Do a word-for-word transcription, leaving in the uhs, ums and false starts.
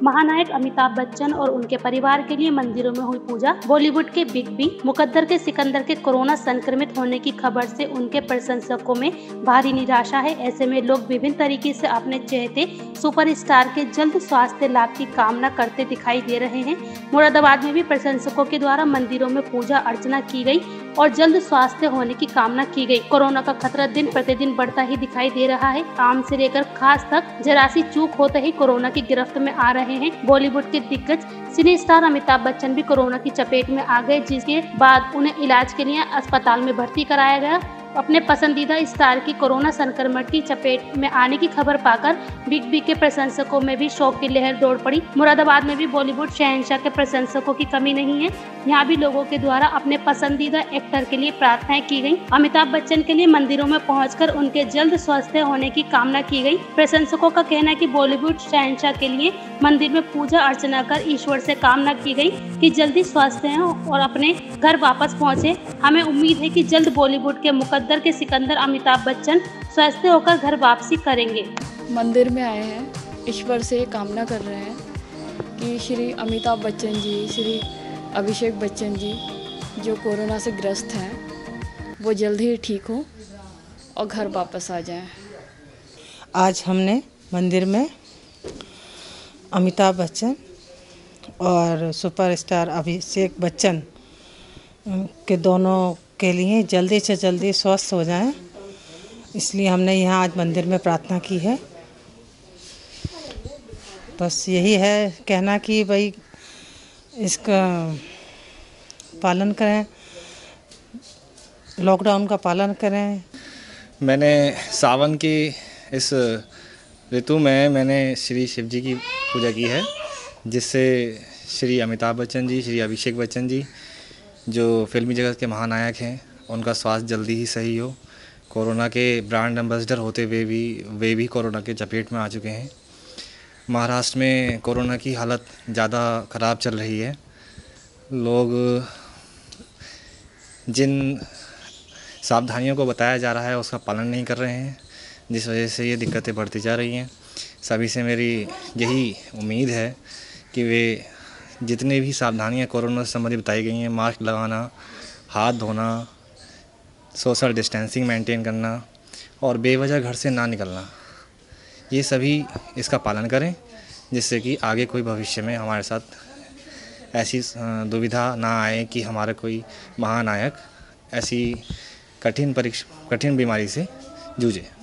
महानायक अमिताभ बच्चन और उनके परिवार के लिए मंदिरों में हुई पूजा। बॉलीवुड के बिग बी मुकद्दर के सिकंदर के कोरोना संक्रमित होने की खबर से उनके प्रशंसकों में भारी निराशा है। ऐसे में लोग विभिन्न तरीके से अपने चहेते सुपरस्टार के जल्द स्वास्थ्य लाभ की कामना करते दिखाई दे रहे हैं। मुरादाबाद में भी प्रशंसकों के द्वारा मंदिरों में पूजा अर्चना की गई और जल्द स्वास्थ्य होने की कामना की गई। कोरोना का खतरा दिन प्रतिदिन बढ़ता ही दिखाई दे रहा है। आम से लेकर खास तक जरा सी चूक होते ही कोरोना की गिरफ्त में आ रहे हैं। बॉलीवुड के दिग्गज सिने स्टार अमिताभ बच्चन भी कोरोना की चपेट में आ गए, जिसके बाद उन्हें इलाज के लिए अस्पताल में भर्ती कराया गया। अपने पसंदीदा स्टार की कोरोना संक्रमण की चपेट में आने की खबर पाकर बिग बी के प्रशंसकों में भी शोक की लहर दौड़ पड़ी। मुरादाबाद में भी बॉलीवुड शहंशाह के प्रशंसकों की कमी नहीं है। यहाँ भी लोगों के द्वारा अपने पसंदीदा एक्टर के लिए प्रार्थनाएं की गई। अमिताभ बच्चन के लिए मंदिरों में पहुंचकर उनके जल्द स्वस्थ होने की कामना की गई। प्रशंसकों का कहना है कि बॉलीवुड शहंशाह के लिए मंदिर में पूजा अर्चना कर ईश्वर से कामना की गई कि जल्दी स्वस्थ हों और अपने घर वापस पहुंचे। हमें उम्मीद है कि जल्द बॉलीवुड के मुकद्दर के सिकंदर अमिताभ बच्चन स्वस्थ होकर घर वापसी करेंगे। मंदिर में आए हैं, ईश्वर से कामना कर रहे हैं कि श्री अमिताभ बच्चन जी, श्री अभिषेक बच्चन जी जो कोरोना से ग्रस्त हैं वो जल्द ही ठीक हो और घर वापस आ जाएं। आज हमने मंदिर में अमिताभ बच्चन और सुपरस्टार अभिषेक बच्चन के दोनों के लिए जल्दी से जल्दी स्वस्थ हो जाएं, इसलिए हमने यहाँ आज मंदिर में प्रार्थना की है। बस यही है कहना कि भाई इसका पालन करें, लॉकडाउन का पालन करें। मैंने सावन की इस ऋतु में मैंने श्री शिव जी की पूजा की है, जिससे श्री अमिताभ बच्चन जी, श्री अभिषेक बच्चन जी जो फिल्मी जगत के महानायक हैं, उनका स्वास्थ्य जल्दी ही सही हो। कोरोना के ब्रांड एम्बेसडर होते हुए भी वे भी कोरोना के चपेट में आ चुके हैं। महाराष्ट्र में कोरोना की हालत ज़्यादा ख़राब चल रही है। लोग जिन सावधानियों को बताया जा रहा है उसका पालन नहीं कर रहे हैं, जिस वजह से ये दिक्कतें बढ़ती जा रही हैं। सभी से मेरी यही उम्मीद है कि वे जितने भी सावधानियां कोरोना से संबंधित बताई गई हैं, मास्क लगाना, हाथ धोना, सोशल डिस्टेंसिंग मेंटेन करना और बेवजह घर से ना निकलना, ये सभी इसका पालन करें, जिससे कि आगे कोई भविष्य में हमारे साथ ऐसी दुविधा ना आए कि हमारा कोई महानायक ऐसी कठिन परीक्षा कठिन बीमारी से जूझे।